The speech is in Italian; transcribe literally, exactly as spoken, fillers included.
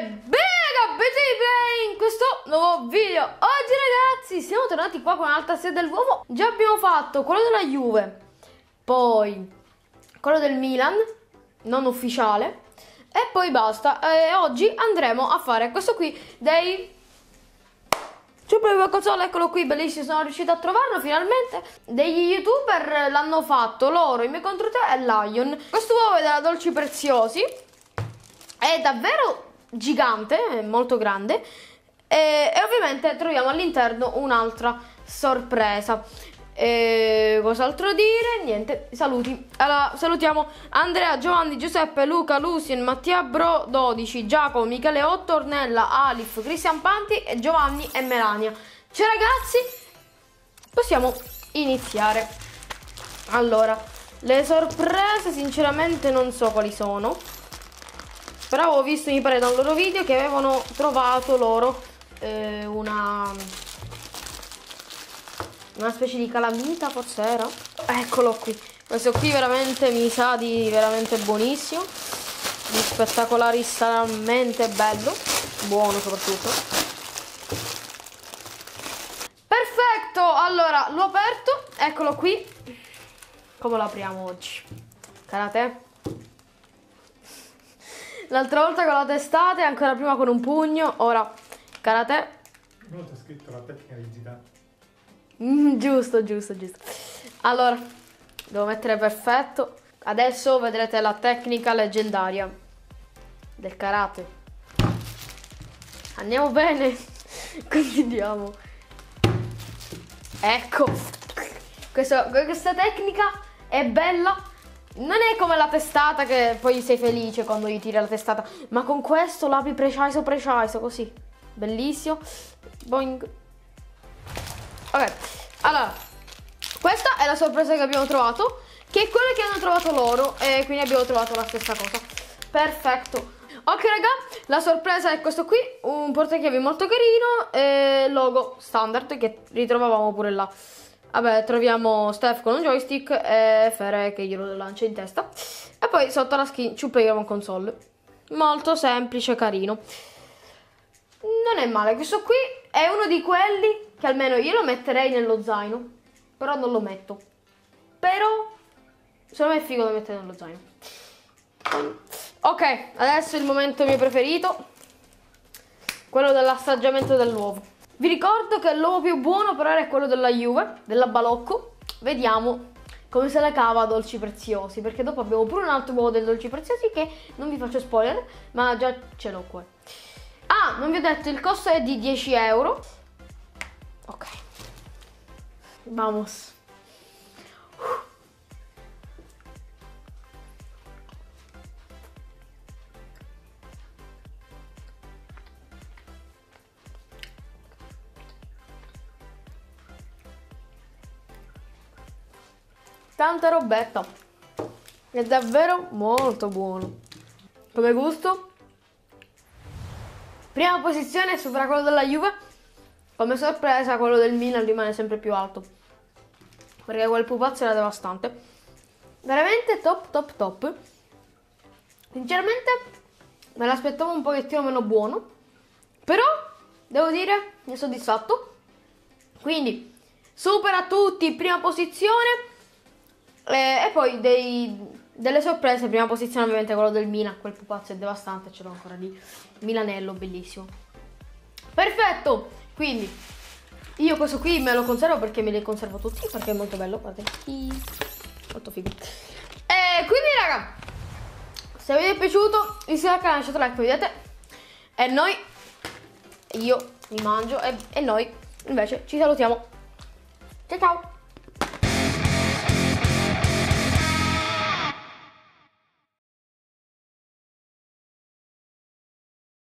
bene ragazzi, in questo nuovo video. Oggi ragazzi siamo tornati qua con un'altra serie dell'uovo. Già abbiamo fatto quello della Juve, poi quello del Milan, non ufficiale, e poi basta. E oggi andremo a fare questo qui dei Super Console, eccolo qui, bellissimo, sono riuscita a trovarlo finalmente. Degli youtuber l'hanno fatto, loro, i miei contro te e Lion. Questo uovo è della Dolci Preziosi, è davvero gigante, è molto grande, e, e ovviamente troviamo all'interno un'altra sorpresa. E cos'altro dire? Niente, saluti. Allora, salutiamo Andrea, Giovanni, Giuseppe, Luca, Lucien, Mattia Bro dodici, Giacomo, Michele otto, Ornella, Alif, Cristian Panti e Giovanni e Melania. Ciao ragazzi, possiamo iniziare. Allora, le sorprese sinceramente non so quali sono, però ho visto, mi pare, da un loro video che avevano trovato loro eh, una una specie di calamita, forse era. Eccolo qui. Questo qui veramente mi sa di veramente buonissimo, di spettacolarissimamente bello, buono soprattutto. Perfetto, allora l'ho aperto, eccolo qui. Come lo apriamo oggi? Karate. L'altra volta con la testata e ancora prima con un pugno, ora karate. Non c'è scritto la tecnica digitale. Mm, giusto, giusto, giusto. Allora, devo mettere perfetto. Adesso vedrete la tecnica leggendaria del karate. Andiamo bene. Continuiamo. Ecco. Questa, questa tecnica è bella. Non è come la testata che poi sei felice quando gli tiri la testata, ma con questo l'apri preciso preciso così. Bellissimo. Boing. Ok, allora, questa è la sorpresa che abbiamo trovato, che è quella che hanno trovato loro, e quindi abbiamo trovato la stessa cosa. Perfetto. Ok raga, la sorpresa è questo qui, un portachiavi molto carino e logo standard che ritrovavamo pure là. Vabbè, troviamo Steph con un joystick e Fere che glielo lancia in testa. E poi sotto la skin Super Console. Molto semplice, carino. Non è male, questo qui è uno di quelli che almeno io lo metterei nello zaino, però non lo metto. Però secondo me è figo da mettere nello zaino. Ok, adesso è il momento mio preferito, quello dell'assaggiamento dell'uovo. Vi ricordo che l'uovo più buono però è quello della Juve, della Balocco. Vediamo come se la cava Dolci Preziosi, perché dopo abbiamo pure un altro uovo del Dolci Preziosi che non vi faccio spoiler, ma già ce l'ho qua. Ah, non vi ho detto, il costo è di dieci euro. Ok. Vamos. Tanta robetta. È davvero molto buono. Come gusto? Prima posizione sopra quello della Juve. Come sorpresa quello del Milan rimane sempre più alto, perché quel pupazzo era devastante. Veramente top top top. Sinceramente me l'aspettavo un pochettino meno buono, però devo dire mi è soddisfatto. Quindi super a tutti, prima posizione. E, e poi dei, delle sorprese, prima posizione ovviamente quello del Milan. Quel pupazzo è devastante, ce l'ho ancora lì. Milanello, bellissimo. Perfetto. Quindi io questo qui me lo conservo perché me li conservo tutti, perché è molto bello, guardate, molto figo. E quindi raga, se vi è piaciuto iscrivetevi al canale, lasciate like, vedete. E noi, io mi mangio e, e noi invece ci salutiamo. Ciao ciao.